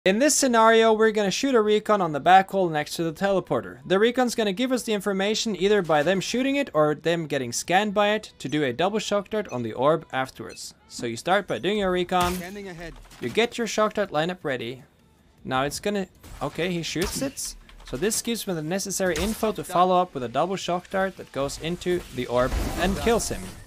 In this scenario, we're going to shoot a recon on the back wall next to the teleporter. The recon's going to give us the information either by them shooting it or them getting scanned by it to do a double shock dart on the orb afterwards. So you start by doing your recon, you get your shock dart lineup ready. Now it's going to... Okay, he shoots it. So this gives me the necessary info to follow up with a double shock dart that goes into the orb and kills him.